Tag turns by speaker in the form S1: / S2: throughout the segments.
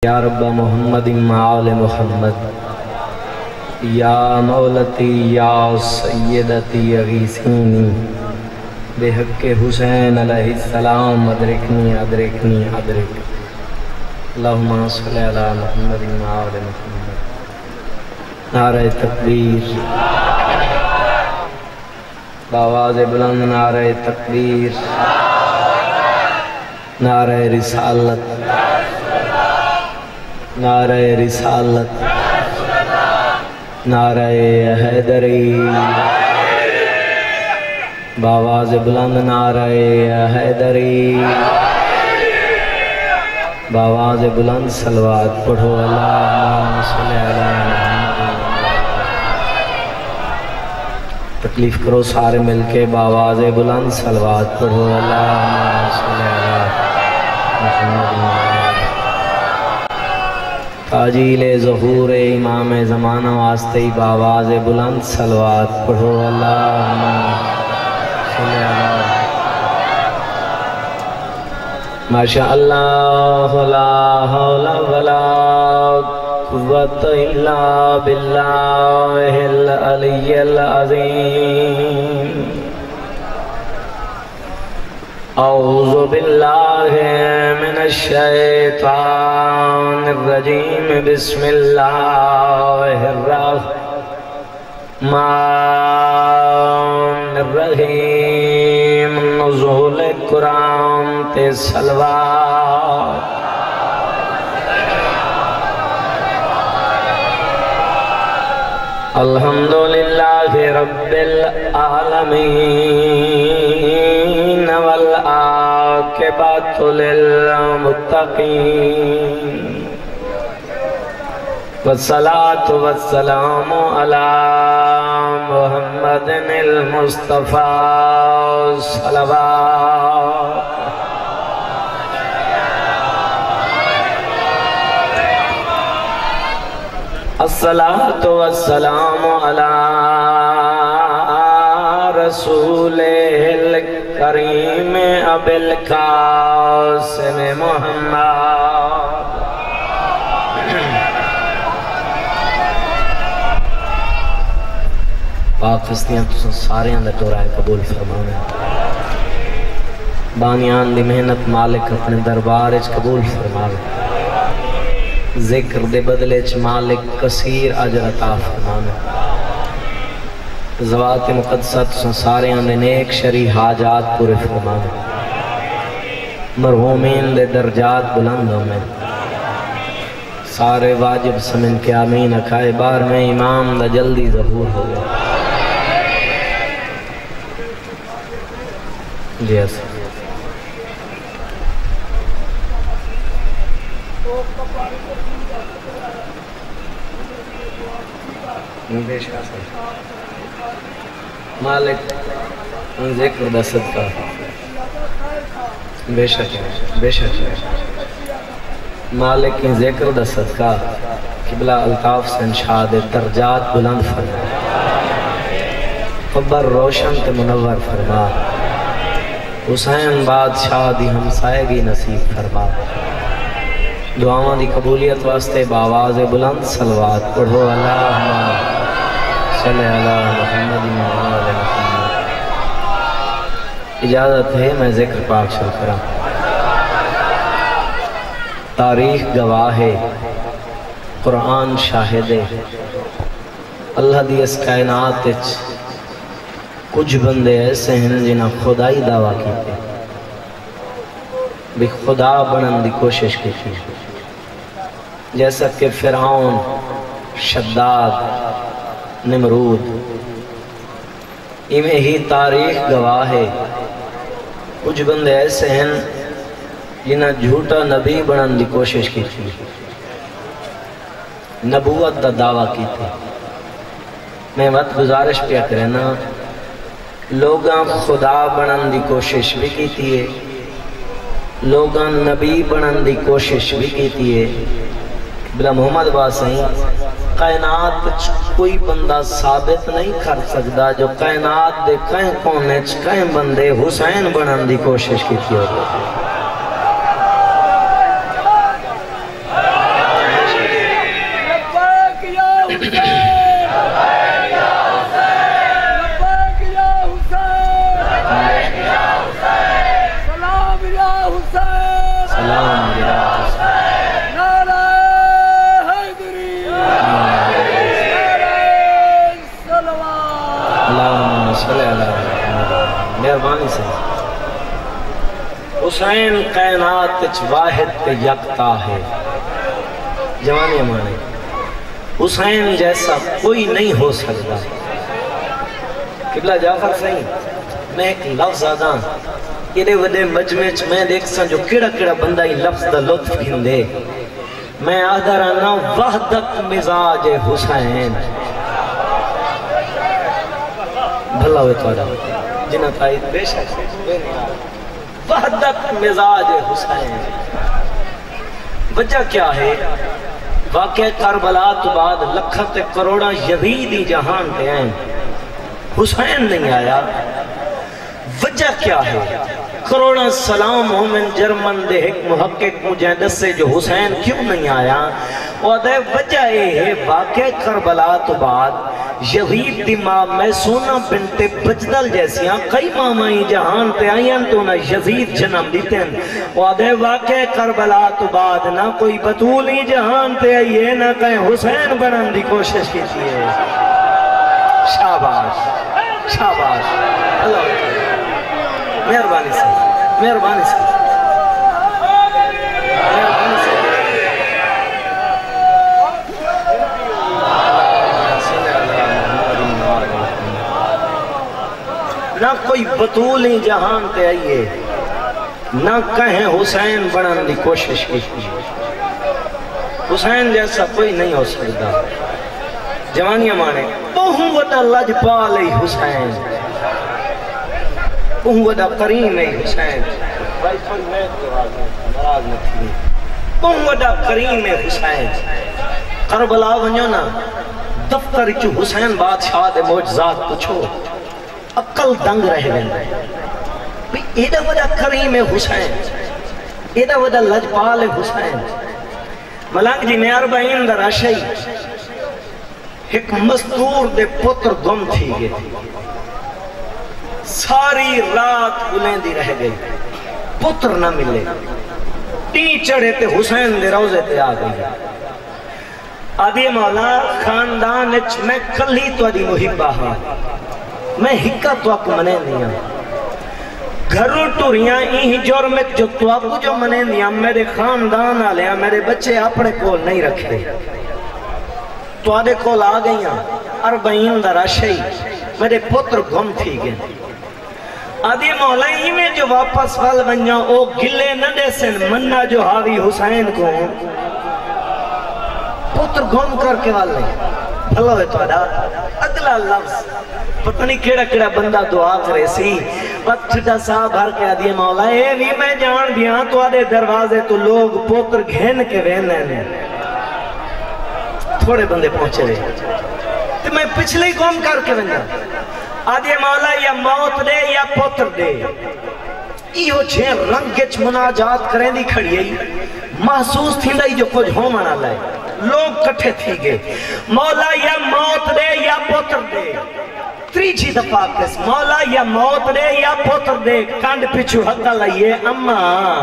S1: یا رب محمد آل محمد یا مولتی یا سیدتی اغیثینی بحق حسین علیہ السلام ادرکنی ادرکنی ادرک اللہم صلی علی محمد آل محمد نعرہ تکبیر بآواز بلند نعرہ تکبیر نعرہ رسالت نعرہ رسالت نعرہ حیدری بآواز بلند نعرہ حیدری بآواز بلند صلوات پڑھو اللہم صلی علی محمد تکلیف کرو سارے مل کے بآواز بلند صلوات پڑھو اللہم صلی علی محمد تاجیل ظہور امام زمانہ واسطے بآواز بلند صلوات پڑھو اللہم صلی علی ماشاء اللہ لا حول ولا قوت الا باللہ العلی العظیم اعوذ باللہ من الشیطان الرجیم بسم اللہ الرحمن الرحیم نزول قرآن تے صلوات الحمدللہ رب العالمین والعاقبۃ للمتقین والصلاة والسلام علی محمد المصطفیٰ صلوات الصلاة والسلام علی رسول الکریم ابی القاسم محمد پاک فستیاں تو سارے اندر تو رائے قبول فرمانے بانیان دی محنت مالک اپنے دربار اچ قبول فرمانے ذکر دے بدلے چ مالک کثیر اجر عطا فرمانے زوات مقدسہ تو سارے اندر نیک شرعی حاجات پورے فرمانے مرحومین دے درجات بلندوں میں سارے واجب سمن کے آمین اکھائے بار میں امام دا جلدی ظہور ہو گیا جی ایسا مالک ذکر دا صدقہ بے شک مالک ذکر دا صدقہ قبلہ الطاف سے انشاء دے درجات بلند فرما قبر روشن تے منور فرما حسین بادشاہ دی ہمسائیگی نصیب فرما دعاواں دی قبولیت واسطے بآواز بلند صلوات پڑھو اللہم صلی علی محمد آل محمد اجازت ہے میں ذکر پاک شروع کروں تاریخ گواہ ہے قرآن شاہد ہے اللہ دی اس کائنات اچ کچھ بندے ایسے ہیں جنہاں خدائی دعویٰ کیتے بھی خدا بنن دی کوشش کی تھی جیسا کہ فرعون شداد نمرود میں ہی تاریخ گواہ ہے کچھ بندے ایسے ہیں جنہاں جھوٹا نبی بنن دی کوشش کی تھی نبوت دا دعویٰ کی تھی میں وقت گزارش پیا کرنا لوگاں خدا بنن دی کوشش بھی کی تھی لوگاں نبی بنن دی کوشش بھی کی تھی بلا محمد باسیں کائنات کوئی بندہ ثابت نہیں کر سکتا جو کائنات دے کہیں کونے کہیں بندے حسین بنن دی کوشش کی تھی حسین کائنات واحد تے یکتا ہے. جوانی مانے حسین جیسا کوئی نہیں ہو سکتا. قبلہ جعفر صحیح میں ایک لفظ آدھا یہ وڈے مجمع میں دیکھ سا جو کیڑا کیڑا بندہ ہی لفظ دا لطف گھندے. میں آدھا رانا وحدت مزاج حسین. بھلا ہوئے تو آدھا جنہ تائید بے شک وحدت مزاج حسین. وجہ کیا ہے؟ واقعہ کربلا تو بعد لکھت کروڑا یزیدی جہان پہ آئیں، حسین نہیں آیا. وجہ کیا ہے؟ کروڑا سلام مومن جرمن دے ایک محقق مجھے دسے جو حسین کیوں نہیں آیا. اور دے وجہ یہ ہے واقعہ کربلا تو بعد یزید دی ماں میسونہ بنت بجدل جیسیاں کئی مامائیں جہان پہ آئیں تو نہ یزید جنم دیتے ہیں. اور دے واقعہ کربلا تو بعد نہ کوئی بطولی جہان پہ آئیے نہ کہیں حسین بنن دی کوشش کی تھی. شاباش شاباش. اللہ مہربانی سے مہربانی سے مہربانی سے. نہ کوئی بطولی جہان تے آئیے نہ کہیں حسین بنن دی کوشش کی. حسین جیسا کوئی نہیں ہو سکتا. جوانیاں مانے بہت وڈا لجپال ہے حسین، بہت وڈا کریم ہے حسین. بہت وڈا کریم ہے حسین. کربلا ونجو نا دفتر چو حسین بادشاہ دے معجزات پوچھو عقل دنگ رہ گئے. ایڈا وڈا کریم ہے حسین، ایڈا وڈا لجپال ہے حسین. ملنگ جی میں 40 در اشئی ایک مزدور دے پتر گم تھی گئے. ساری رات بلندی رہ گئی، پتر نہ ملے. ٹی چڑھے تے حسین دے روزے تے آ گئی. آدھی مولا خاندان اچ میں کلی تو آدھی محبہ ہاں، میں ہکا تو آپ منے دیا. گھروں ٹوریاں ہی جرمت جو تو آپ جو منے دیا میرے خاندان آلیا میرے بچے اپنے کو نہیں رکھے. تو آدھے کول آ گئیاں 40 در اشئی میرے پتر گم تھی گئے. آدھی مولا ہی میں جو واپس وال بنجا او گلے نہ دے سن منہ جو حاوی حسین کو پتر گم کر کے والے. بھلا ہوئے تو اگلا لفظ پتہ نہیں کیڑا کیڑا بندہ دعا کرے سی. وقت چھٹا صاحب بھر کے آدھی مولا اے بھی میں جان دیا تو آدھے دروازے تو لوگ پتر گھین کے وینے نے. تھوڑے بندے پہنچے رہے تو میں پچھلے گم کر کے ونجا. آدھی مولا یا موت دے یا پتر دے. ایہو چھے رنگچ مناجات کریں دی کھڑی ہے محسوس تھی نہیں جو کچھ ہو منا لائے. لوگ کٹھے تھی گئے. مولا یا موت دے یا پتر دے. تریجی دفعہ کس مولا یا موت دے یا پتر دے. کانڈ پچھو حقا لائیے اما.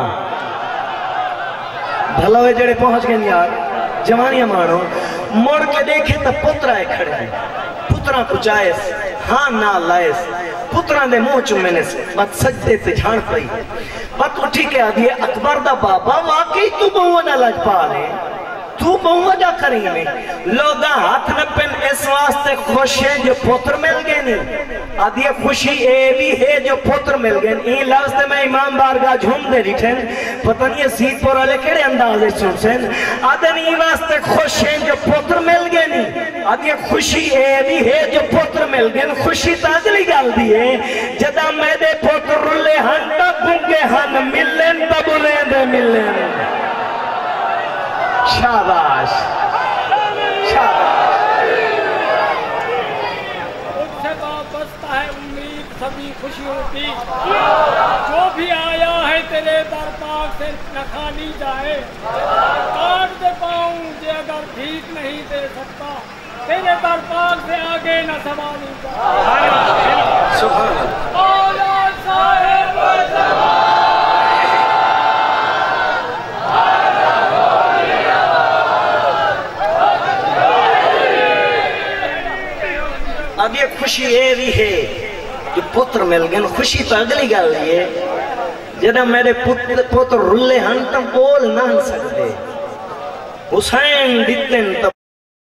S1: بھلا ہوئے جڑے پہنچ گئے یار جوانیاں مانو. مڑ کے دیکھے تا پترہ کھڑے ہیں. پترہ کچھ آئیس ہاں نہ لائیس. پترہ دے منہ چومنے سے بات سجدے سے جھان پئی. بات اٹھی کے آدھی ہے اکبر دا بابا واقعی تو بہو نہ لج پا رہے تو بہو جا کریں میں. لوگا ہاتھ نپن اس واسطے خوش ہیں جو پتر مل گئے نہیں. آدھی خوشی اے بھی ہے جو پتر مل گئے. این لفظ دے میں امام بارگاہ جھوم دے ریٹھیں پتہ نہیں سید پورا لے کڑے اندازے سن سن. آدھے نہیں واسطے خوش ہیں جو پتر مل گئے نہیں. آدھی خوشی اے بھی ہے جو پتر مل گئے. خوشی تاجلی گال دیئے جدا میں دے پتر رلے ہن تب گنگے ہن ملن تب رہیں دے ملن. شاباش شاباش.
S2: اس سے وابستہ ہے امید سبھی خوشیوں کی. جو بھی آیا ہے تیرے در پاک سے نہ خالی جائے. کاٹ دے پاؤں جے اگر بھیک نہیں دے سکتا تیرے در پاک سے آگے نہ سوالی جائے.
S1: سبحان اللہ.
S2: مولا صاحب زمان
S1: اب یہ خوشی اے بھی ہے جو پتر مل گئے. خوشی تو اگلی گل ہے जदा मेरे पुत्र रुले हन तो बोल ना सकते हुसैन दितन तो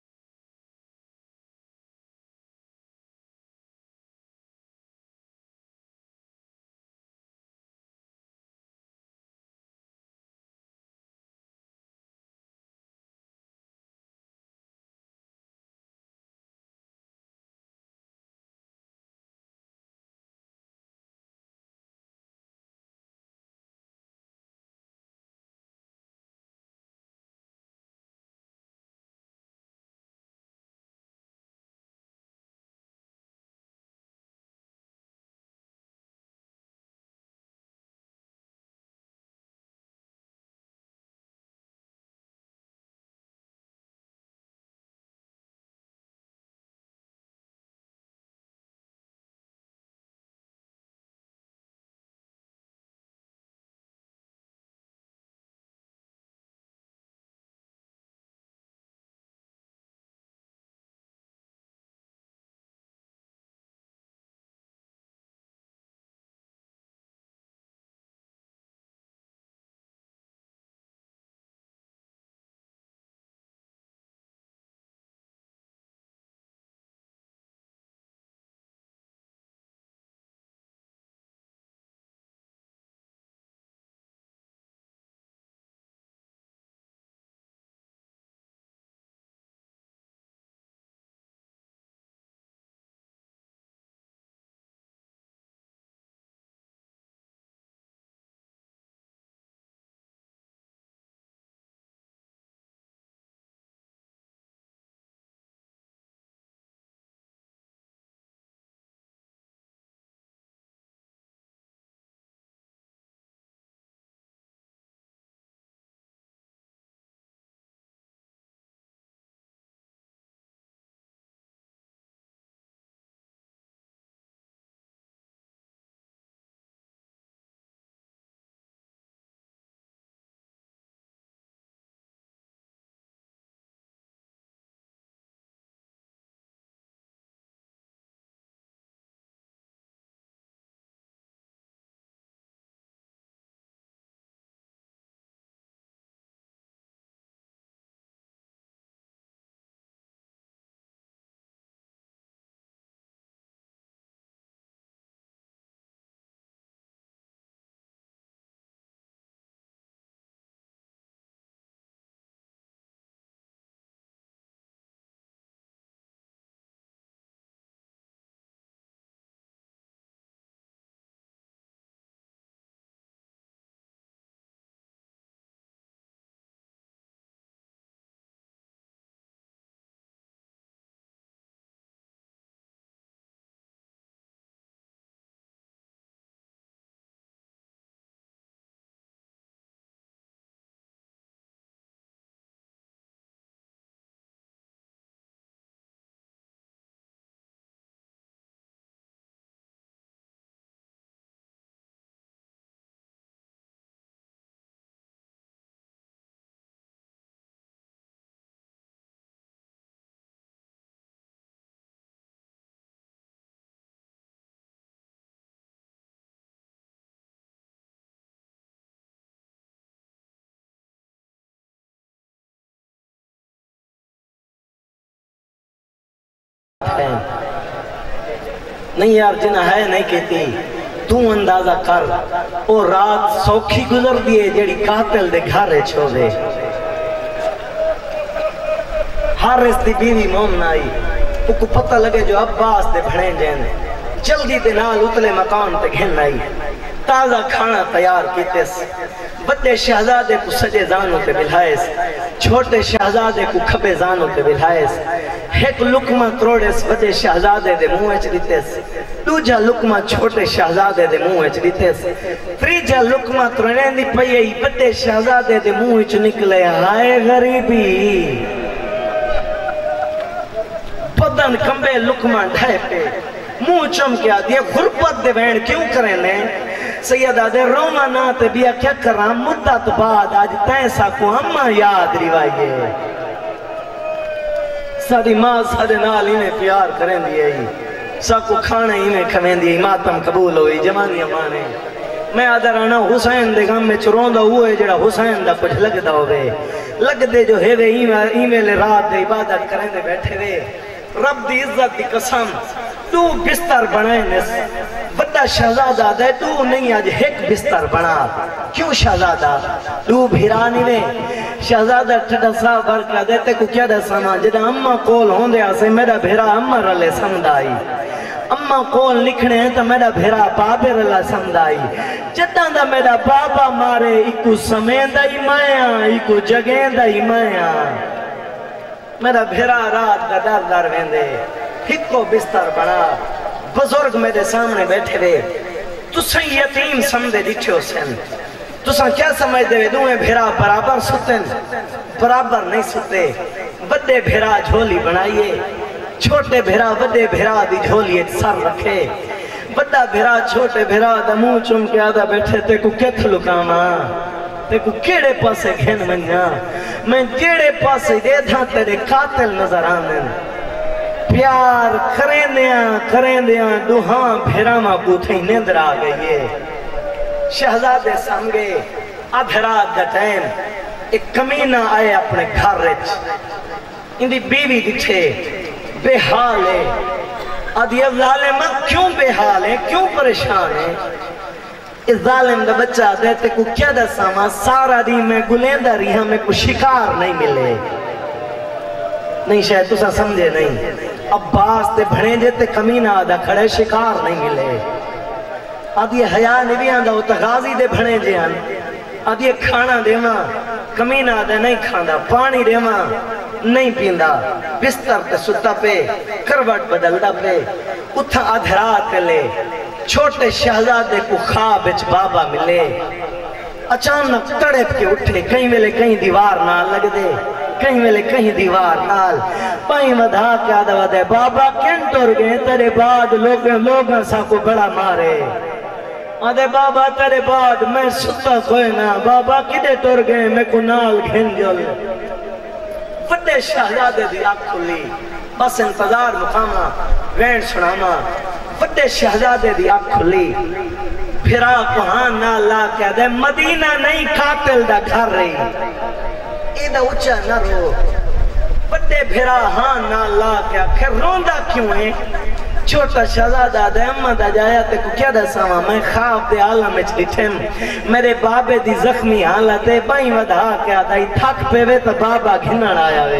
S1: नहीं यार जिना है नहीं कहती तू अंदाजा कर ओ रात सौखी गुजर दिए जेड़ी कातिल दे घरे छोवे हारिस दी बीवी मोम आई उको पता लगे जो अब्बास दे भणे जैन जल्दी दे नाल उतले मकान ते घेन आई ताजा खाना तैयार कीतेस बड़े शहजादे को सजे जानों ते बिठाएस छोटे शहजादे को खबे जानों ते बिठाएस एक लुकमा त्रोड़ेस बड़े शहजादे दे मुंह च दितेस दूजा लुकमा छोटे शहजादे दे मुंह च दितेस त्रीजा लुकमा त्रोड़ेंदी पई बड़े शहजादे दे मुंह च निकले हाय गरीबी बदन कंबे लुकमा ढाए पे मुंह चमकिया दिया गुरबत दे बहन क्यों करे ने सैयदा दे रोमा ना ते बिया क्या करा मुद्दत बाद आज तैसा को अम्मा याद रिवाइए सारी मां सारे नाल इन्हें प्यार करें दिए साको खाने इन्हें खवें दिए मातम कबूल होई जवानी माने میں آدھا رانا حسین دے غم میں چرون دا ہوئے جڑا حسین دا کچھ لگ دا ہوئے لگ دے جو ہے وے ایمیل رات دے عبادت کریں دے بیٹھے وے رب دی عزت دی قسم تو بستر بنائے نس بڑا شہزادہ دے تو نہیں آج ایک بستر بنا کیوں شہزادہ تو بھیرانی نے شہزادہ ٹھٹا صاحب برکہ دیتے کو کیا دے سانا جدہ اممہ کول ہوں دے آسے میرا بھیرا اممہ رلے سمدائی اممہ کول لکھنے ہیں تو میرا بھیرا بابے رلے سمدائی جدہ دا میرا بابا مارے ایکو سمین دا ایمائیاں ایکو جگین دا ایمائیاں میرا بھیرا رات دا در در ویندے ہکو بستر بنا بزرگ میرے سامنے بیٹھے وے تساں یتیم سمدے دیٹھے ہو سن تساں کیا سمجھ دے وے دوئے بھیرا برابر ستن برابر نہیں ستے بڑے بھیرا جھولی بنائیے چھوٹے بھیرا بڑے بھیرا دی جھولی سر رکھے بڑا بھیرا چھوٹے بھیرا دا منہ چم کے آدھا بیٹھے تے کو کیتھ لکاما تے کو کیڑے پاسے گھن منیا میں کیڑے پاسے دے تھا تیرے قاتل نظر آنن پیار کریں دیاں دوہاں بھیراما بوتھیں نیندر آ گئیے شہزادے سامگے ادھرات دا ٹائم ایک کمینہ آئے اپنے گھر رچ اندھی بیوی دکھے بے حال ہے ادھی اب ظالمہ کیوں بے حال ہے کیوں پریشان ہے اس ظالم دا بچہ دیتے کو کیا دا ساما سارا دی میں گلیندہ رہی ہمیں کو شکار نہیں ملے نہیں شاید تسا سمجھے نہیں عباس تے بھڑے جیتے کمینہ آدھا کھڑے شکار نہیں ملے آدھی حیاء نبی آندھا ہوتا غازی دے بھڑے جے آن آدھی کھانا دے ماں کمینہ آدھا نہیں کھاندہ پانی دے ماں نہیں پیندہ بستر تے ستا پہ کروٹ بدلدہ پہ اتھا ادھرات لے چھوٹے شہزادے کو خواب اچ بابا ملے اچانک تڑپ کے اٹھے کہیں ملے کہیں دیوار نہ لگ دے کہیں ملے کہیں دیوار نال پائیں ودھا کے آدھا ودھے بابا کن ٹور گئے تیرے بعد لوگاں سا کو بڑا مارے آدھے بابا تیرے بعد میں ستا کوئی نہ بابا کدے ٹور گئے میں کو نال گھن جل وڈے شہزادے دی آنکھ کھلی بس انتظار مقامہ وین سناما وڈے شہزادے دی آنکھ کھلی پھرا کوہاں نہ لا کے دے مدینہ نہیں قاتل دا گھر رہی ایدہ اچھا نہ رو بڑے بھیرا ہاں نہ لا کے پھر روندہ کیوں ہے چھوٹا شہزادہ دے اممہ دا جایا تے کو کیا دا ساما میں خواب دے عالم میں چلٹھم میرے بابے دی زخمی حالت ہے بائیں ودھا کے آدھائی تھک پہ وے تو بابا گھنن آیا وے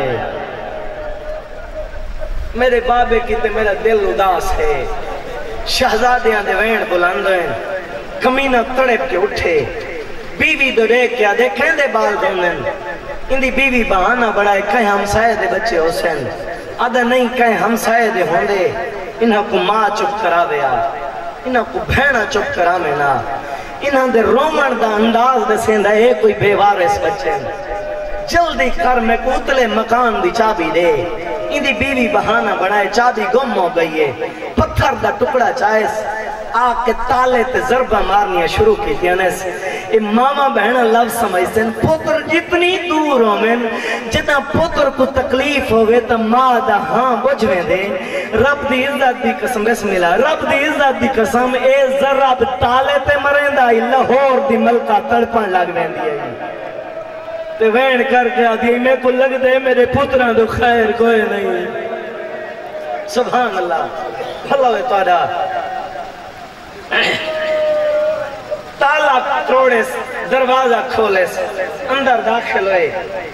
S1: میرے بابے کی تے میرا دل اداس ہے شہزادیاں دے وین بلند ہیں کمینہ تڑپ کے اٹھے بیوی دو رے کیا دے کھیندے بال دونن اندھی بیوی بہانہ بڑھائے کہیں ہمسائے دے بچے حسین آدھا نہیں کہیں ہمسائے دے ہوندے انہاں کو ماں چپ کرا دیا انہاں کو بھینا چپ کرا میں نا انہاں دے رومن دا انداز دے سیندہ اے کوئی بے وارس بچے جلدی کر میں کو اتلے مکان دی چابی دے اندھی بیوی بہانہ بڑھائے چابی گم ہو گئی ہے پتھر دا ٹکڑا چاہیس آگ کے تالے تے ضربہ مارنیاں شروع کی تھی انیس اے ماما بہنہ لفظ سمجھتیں پتر جتنی دور ہو میں جتنا پتر کو تکلیف ہوئے تا ماں دا ہاں بجھویں دے رب دی عزت دی قسم بسم اللہ رب دی عزت دی قسم اے ذرب تالے تے مرین دا لاہور دی ملکہ تڑپن لگ میں دیا تے وین کر کے آدھی میں کو لگ دے میرے پتران دو خیر کوئی نہیں سبحان اللہ اللہ تعالیٰ تالا توڑے دروازہ کھولے اندر داخل ہوئے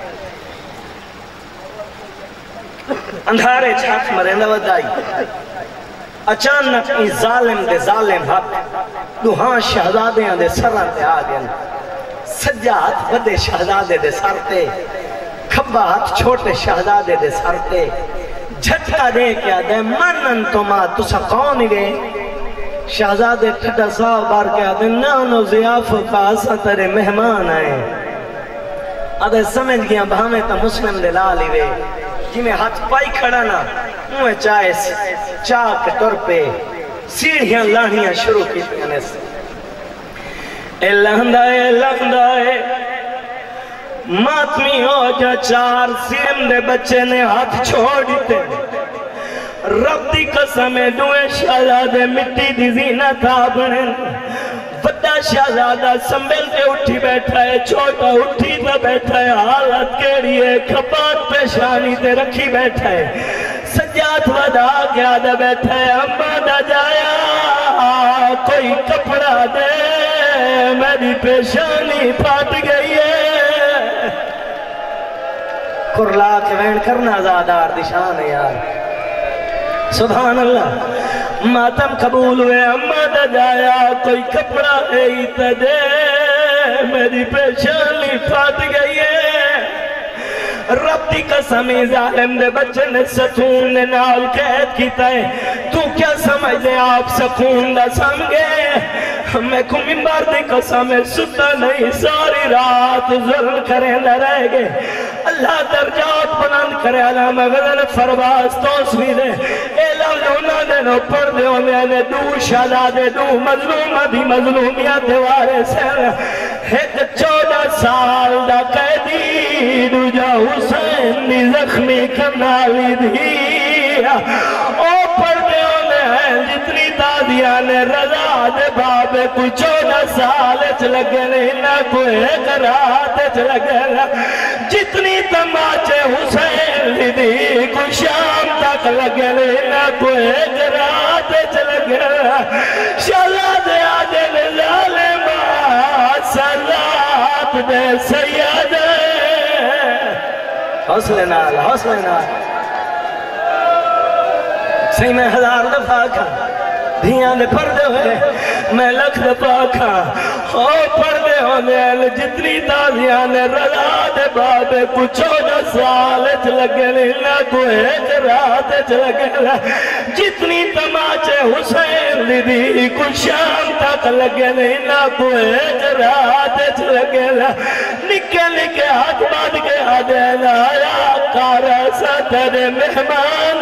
S1: اندھارے چھاک مرے نودائی اچانک ای ظالم دے ظالم حق دوہاں شہزادیاں دے سرہ تے آگئن سجا ہاتھ بدے شہزادے دے سر تے کھبا ہاتھ چھوٹے شہزادے دے سر تے جھٹکا دے کیا دے منن تو ماں تسا کون گئے شہزادے ٹھٹا صاحب بار کے آدھے نانو ضیافت کا اسا ترے مہمان آئے آدھے سمجھ گیا بہمیں تا مسلم دے لالی وے جی میں ہاتھ پائی کھڑا نا موے چاہیس چاہ کے طور پہ سیڑھیاں لانیاں شروع کی تینے سے اے لہندائے ماتمی ہو جا چار سیم دے بچے نے ہاتھ چھوڑ دیتے رب دی قسمیں دوئے شہزادے مٹی دی زینت آبنن وڈا شہزادہ سنبھل کے اٹھی بیٹھا ہے، چھوٹا اٹھی تو بیٹھا ہے، حالت کیڑی ہے، کھپات پیشانی تے رکھی بیٹھا ہے، سجاد ودا کے آدھا بیٹھا ہے، اماں دا جایا کوئی کپڑا دے میری پیشانی پھٹ گئی ہے۔ کرلا کے وین کرنا زادار دشان ہے یار، سبحان اللہ۔ ماتم قبول ہوئے، اماں دا جایا کوئی کپڑا ہے تے دے میری پیشانی پھٹ گئی ہے۔ رب دی قسمی ظالم دے بچے نے ستون نے نال قید کیتا ہے، تو کیا سمجھ دے آپ سکون دا سمجھے؟ میں کو منبر دی قسم ستا نہیں، ساری رات ظلم کریں نہ رہ گئے۔ اللہ درجات بلند کرے، علامہ غزل فرواز توسوی دے اے لونا دے نو پڑھ دے ہونے نے دو شہزادے دو مظلومہ دی مظلومیت وارے سے ایک 14 سال دا قیدی دو جا حسین دی زخمی کنالی دی او پڑھ دے ہونے ہیں جتنی دادیاں نے رضا دے بابے کو 14 سال چلگے نہ کوئی کرات چلگے جتنی تماچے حسین دی کو شام تک لگے نہ کوئی کرات چلگے شہزاد عادل ظالم سزات دے سید حوصلے نال سی میں 1000 دفعہ کھا دھیاں نے پردے ہوئے میں لکھ دفعہ کھا او پردے ہونے جتنی تازیاں نے رضا دے بابے کو 14 سال لگے نہ کوئی ایک رات لگے جتنی تماچے حسین دی کو شام تک لگے نہ کوئی ایک رات لگے نکے نکے ہاتھ بات کے آدھے لایا کارا ستر مہمان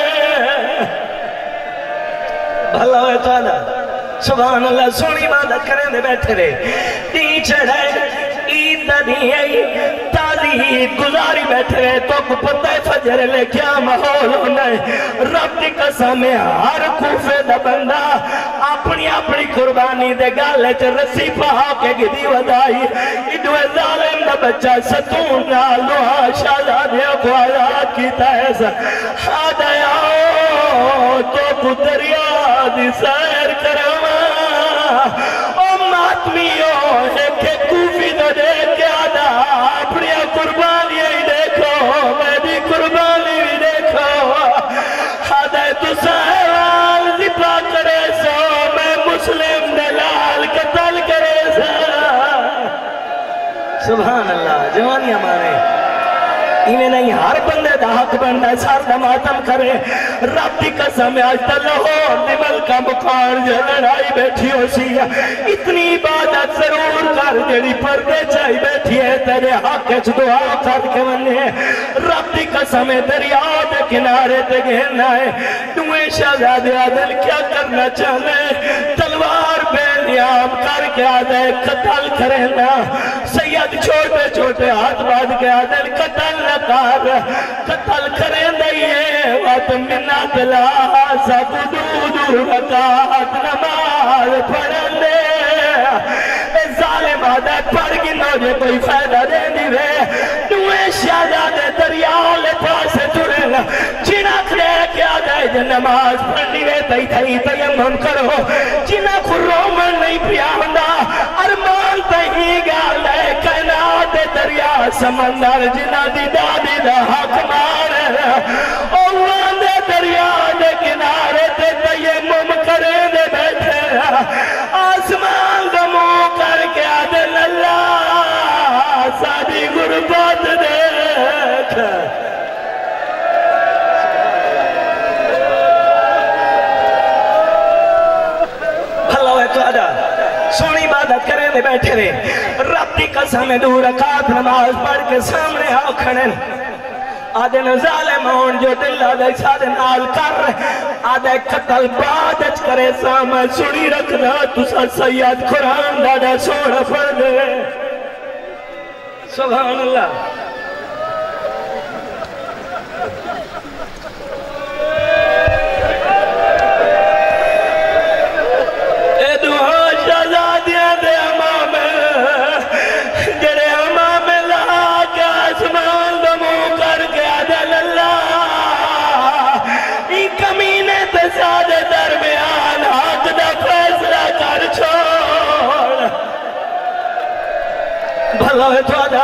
S1: بھلا ہوئے تو آدھا سبحان اللہ سونی عبادت کریں دے بیٹھے رہے دی چڑھائے عید دا دی آئی تازی عید گزاری بیٹھے رہے تو کو پتہ فجر لے کیا محول ہونا ہے رب دی قسم ہر کوفے دا بندہ اپنی قربانی دے گالے چھ رسی پہا کے گدی ودائی ادوے ظالم دا بچہ ستون نالوہا شہزادیاں کو آزاد کیتا ہے آدھا آؤ تو کو دریا دی سیر کروا او ماتمیوں ایک کوفی دا دیکھ کے آدھا اپنی قربانی ہی دیکھو میری قربانی بھی دیکھو آدھا تو سہوال زبا کرے سو میں مسلم دلال قتل کرے سو سبحان اللہ جوانی ہمارے انہیں نہیں ہر بندے دا حق بندہ سار دا ماتم کرے رب دی قسم آج تلہور نمل کا مقار جو لڑائی بیٹھی ہو سی اتنی عبادت ضرور کر جڑی پردے چاہی بیٹھی ہے تیرے حق اچھ دعا کر کے مننے رب دی قسم دریا دے کنارے تے گھرنا ہے دوئے شہزادے عادل کیا کرنا چاہنے تلوار بے نیام کر کے آدھے قتل کرنا سید چھوٹے چھوٹے ہاتھ باد کے عادل قتل نہ قتل کریں دئیے وقت منت لا سب دو رکعت نماز پڑھن دے ظالم آدھے پڑھ گنو جو کوئی فائدہ دے دیوے دوئے شہزادے دریاؤ لے پاسے ترے چنک لے کے آدھے جو نماز پڑھنی وے تئی تئی تیمم کرو چنک رومن نہیں پیاندہ ارمان تہی گالے کائنات دریا سمندر جنہ دی دادی دا حق مارے اوان دے دریا دے کنارے تے تیمم کرے دے بیٹھے آسمان دمو کر کے آدھل اللہ سادی غربت دیکھ بھلا ہوئے تو آدھا سونی عبادت کریں دے بیٹھے رہے رب دی قسم دو رکعت نماز پڑھ کے سامنے آؤ کھڑن آدھے ظالم ہون جو دل آدھے سادھے نال کر آدھے قتل بادج کرے سامنے سنی رکھنا تسا سید قرآن دادا سوڑا پڑھ دے سبحان اللہ اے دعا شہزادیاں دے ہوئے تو آدھا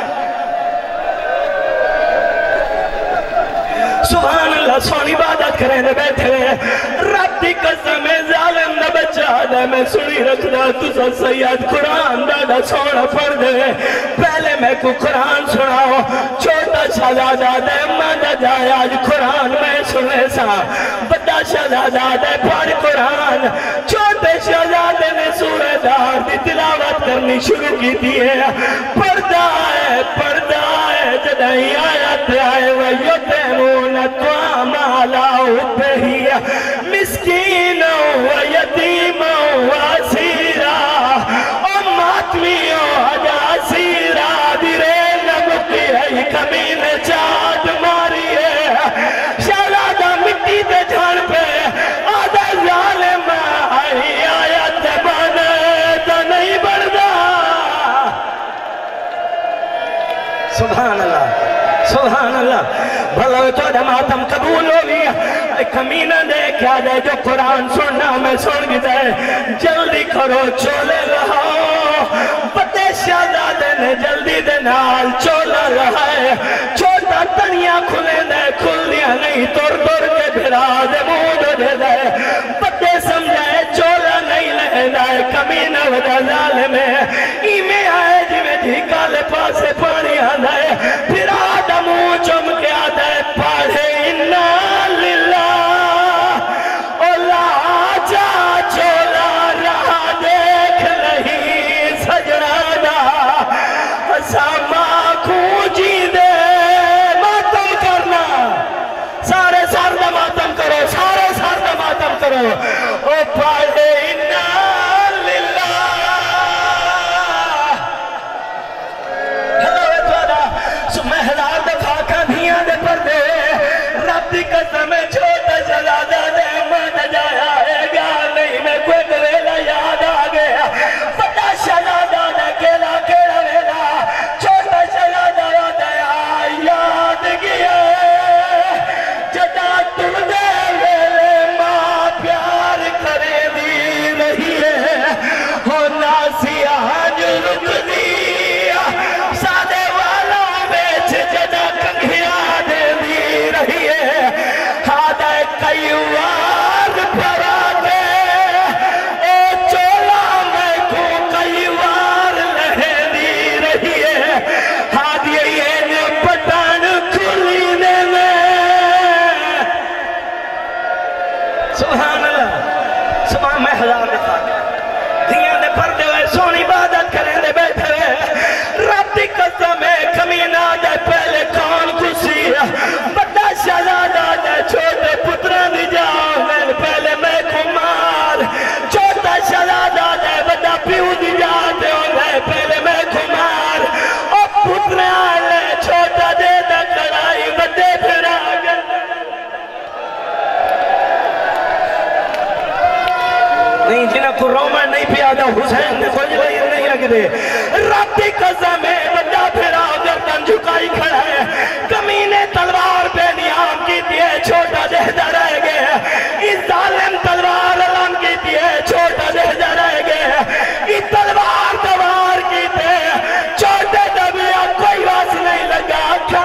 S1: سبحان اللہ سونی عبادت کریں دے بیٹھے رب دی قسم ظالم دا بچہ دے میں سنی رکھ دا تُسا سید قرآن دا سونا پڑھ دے پہلے میں کو قرآن سناؤ چھوٹا شہزادہ دے ماندہ جائے آج قرآن میں سنے سا بڑا شہزادہ دے پڑھ قرآن چھوٹے شہزادے نے سورہ دار دی تلاوت کرنی شروع کی دیئے پردہ ہے جدہی آیت آئے وَيُتِمُونَ الطَّعَامَ عَلَىٰ حُبِّهِ مِسْكِينًا وَيَتِيمًا وَأَسِيرًا او ماتمیوں حجاسیرا دیرے نمکی ہے کمین چاند ماری ہے شہزادہ مٹی دے جھان پہ آدھا ظالم آئی آیت بانے تو نہیں بڑھدا سبحان اللہ سبحان اللہ بھلا تو ماتم قبول ہو گیا کمینہ دے کیا دے جو قرآن سننا میں سن گیا ہے جلدی کرو چولے رہو بڑے شہزادے نے جلدی دے نال چولا رہا ہے چھوٹا تنیاں کھلے دے کھل دیا نہیں تور کے بھرا دے مودو دے دے بڑے سمجھائے چولا نہیں لے دے کمینہ ودا ظالم ہے ایمیں آئے جی میں دھیکا لے پاسے پانی آدھائے پھر آدم چم کے آدھائے پاڑھے انہا للہ اولا جا چولا رہا دیکھ نہیں سجنہ دا ساما کھوجی دے ماتم کرنا سارے ساردہ ماتم کرو سارے ساردہ ماتم کرو او پاڑھے انہا قسم چھوٹا شہزادہ دے مان جایا ہے گا نہیں میں کوئی ویلا یاد آ گیا بڑا شہزادہ دے کیلا ویلا چھوٹا شہزادہ دے یاد گیا جدا تم دے ویلے ماں پیار کرے دی رہی ہے ہو ناسی آج رک دیا سادے والا بیچ جدا کنگھیا دے دی رہی ہے کئی وار پھرا دے اے چولا میں کو کئی وار لہے دی رہی ہے ہادی این پٹان کھلی دے میں سبحان اللہ سبحان میں ہزار دفعہ دھیاں دے پردے ہوئے سونی عبادت کریں دے بیٹھے ہوئے رب دی قسم ہے کمینہ دے پہلے کون کسی بڑا شہزادہ دے چھوٹے پتران دی جاؤ میں پہلے میں کمار چھوٹا شہزادہ دے بڑا پیو دی جاتے ہوں میں پہلے میں کمار او پتران لے چھوٹا دے دا کڑائی بڑے پھر آگے نہیں جنہ کو رومن نہیں پیادا حسین نے کوئی نہیں لگ دے رب دی قسم ہے بڑا پھر آگر تن جھکائی کھڑا ہے کمینے تلوار پہ نیام کی دیئے چھوٹا دہدہ رہ گئے اس ظالم تلوار علم کی دیئے چھوٹا دہدہ رہ گئے اس تلوار دوار کی دیئے چھوٹے دبیا کوئی واس نہیں لگا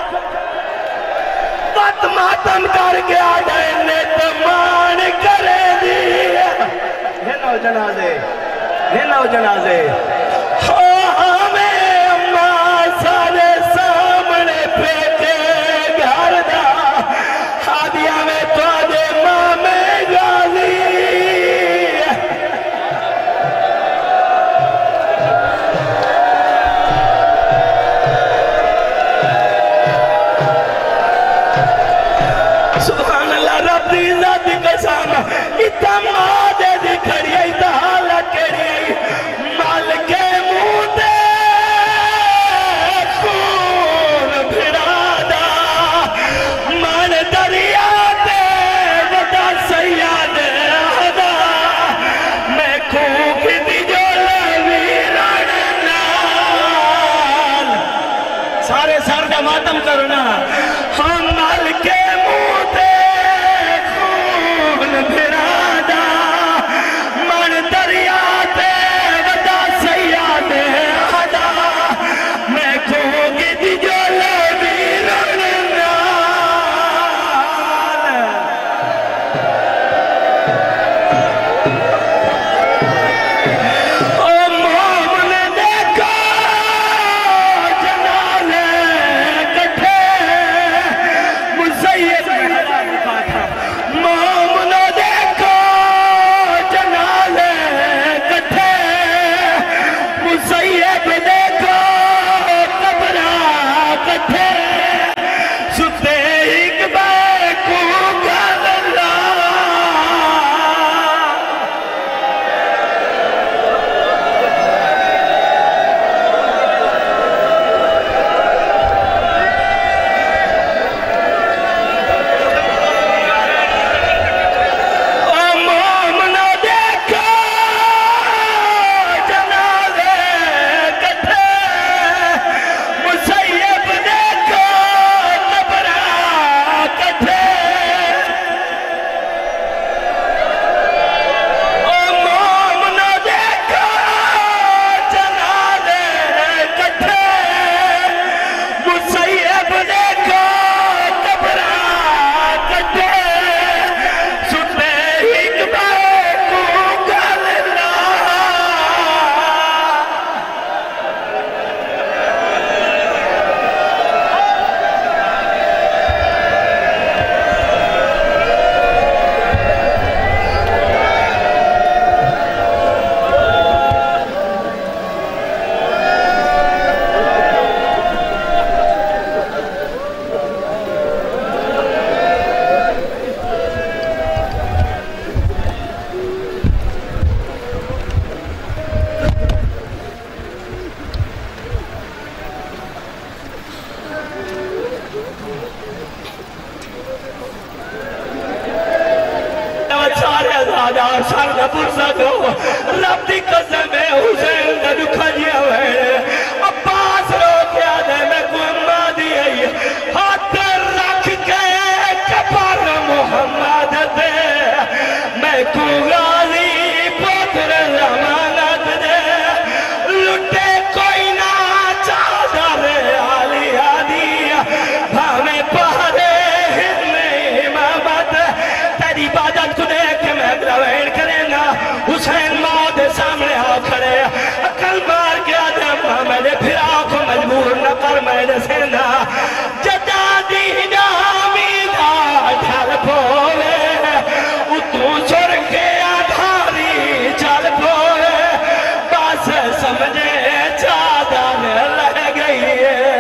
S1: بات ماتم کر گیا دہنے تمان کرے دی ہے نو جنازے ہے نو جنازے ہمیں اماں سارے سامنے پیٹے گھر دا حادیہ میں تو دے ماں میں غازی سبحان اللہ رب دی ذات قسم اتنا مادے دی کھڑی ہے اتنا حالت کھڑی ہے مال کے منہ دے خون بھرا دا مان دریا دے وڈا سیاد آدھا میں کوک دی جو لویران نال سارے سار دا ماتم کرنا ہم مال کے منہ دے خون بھرا دا مان دریا
S3: وفادار سر دا پرسا دو رب دی قسم ہے حسین دا دکھا جیا ہوئے عباس رو کیا دے میں کو اما دی ہے ہاتھ رکھ کے کپر محمد دے میں کو غازی پتر زمانت دے لٹے کوئی نہ چادر علی آدی ہمیں پہرے ہمیں امامت تیری عبادت کو دیکھ کے میں گروین کریں گا حسین موت سامنے آ کھڑے عقل مار کے آدم میں نے پھر آنکھوں مجبور نہ کر میں نے سینا جدا دی جامی دا ڈھل پھولے اتوں چھوڑ کے آدھاری چل پھولے بس سمجھے چادر لگ گئی ہے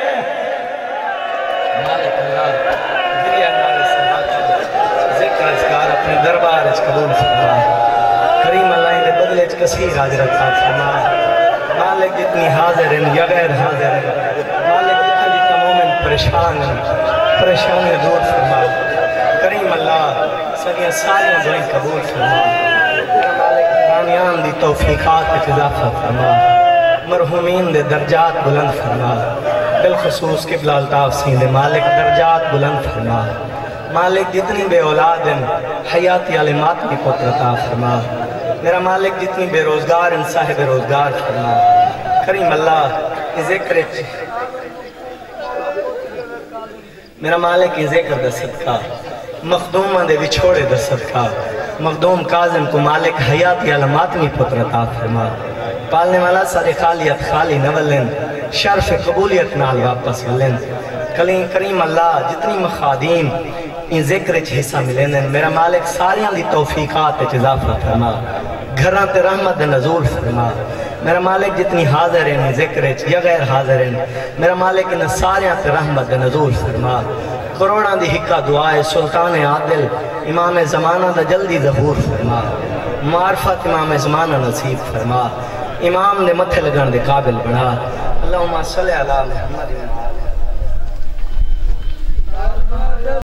S1: مالک اللہ گریہ نال سبات ذکر اذکار اپنے دربار اچ قبول فرما کریم اللہ نے بدلے اچ کثیر حاضر عطا فرما مالک جتنی حاضر ہیں یا غیر حاضر ہیں مالک جتنا مومن پریشان ہیں دور فرما کریم اللہ سگیاں ساریاں دعائیں قبول فرما میرا مالک دانیان دی توفیقات اچ اضافہ فرما مرحومین دے درجات بلند فرما بالخصوص قبلہ الطاف سین دے مالک درجات بلند فرما مالک جتنی بے اولاد ہیں حیاتی علمات کی پتر عطا فرما میرا مالک جتنی بے روزگار ہیں صاحب روزگار فرما کریم اللہ یہ ذکر میرا مالک یہ ذکر دا صدقہ مخدومہ دے وچھوڑے دا صدقہ مخدوم کاظم کو مالک حیاتی علمات کی پتر عطا فرما پالنے والا سر خالیت خالی نولن شرف قبولیت نال واپس ولن کریم اللہ جتنی مخادیم ان ذکر اچھ حصہ ملیں میرا مالک ساریاں دی توفیقات اچھ اضافہ فرما گھران تے رحمت نزول فرما میرا مالک جتنی حاضر ہیں ذکر اچھ یا غیر حاضر ہیں میرا مالک ان ساریاں تے رحمت نزول فرما کروڑا دی حقہ دعائے سلطان عادل امام زمانہ دا جلدی ظہور فرما معرفت امام زمانہ نصیب فرما امام نے متھے لگن دے قابل بنا اللہم صلی اللہ محمد